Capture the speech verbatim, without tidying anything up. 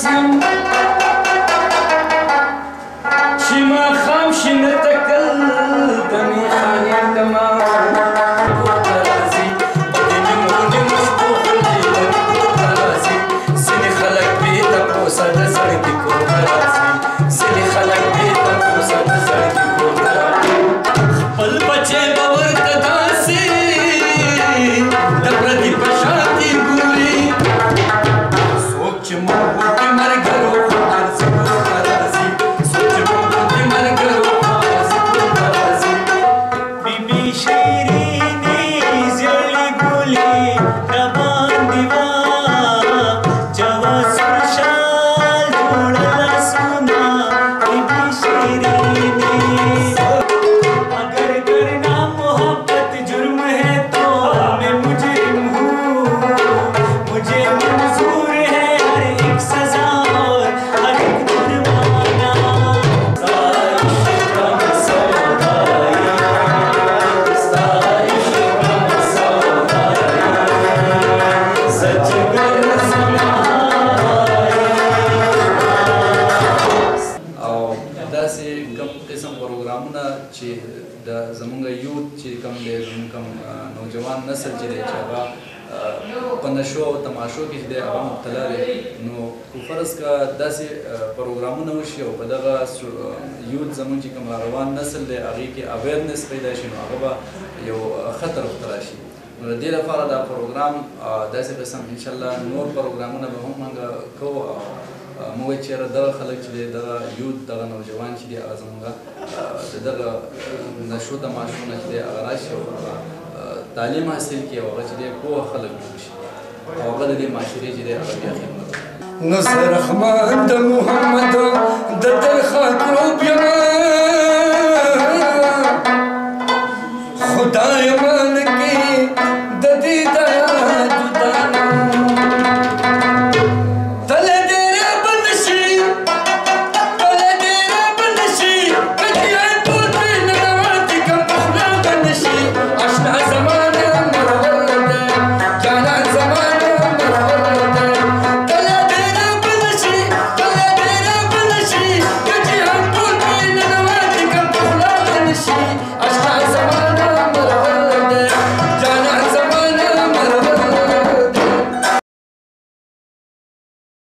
تعلیم حاصل کړي او هغه چې دی پوه خلک جوړ شي او هغه د دې معاشرې چې دی هغه بیا خدمت وکړي. نصر رحمان د محمد د دل خاطرو بیا خدای مان کې د دې د جدانو تل دې بند شي تل دې بند شي کله ټول دې نوات کوم خپل بند شي آشنا زمان Ashka